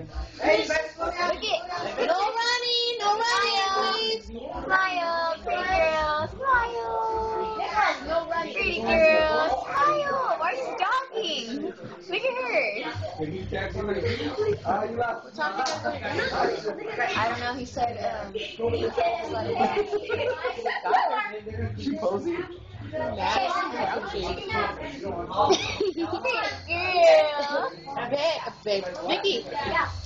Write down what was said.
No running, no running, please. Smile, pretty girl, smile. Pretty girl, smile. Why are you jogging? Look at her. I don't know. He said, She posing. Pretty girl. Babe, Mickey.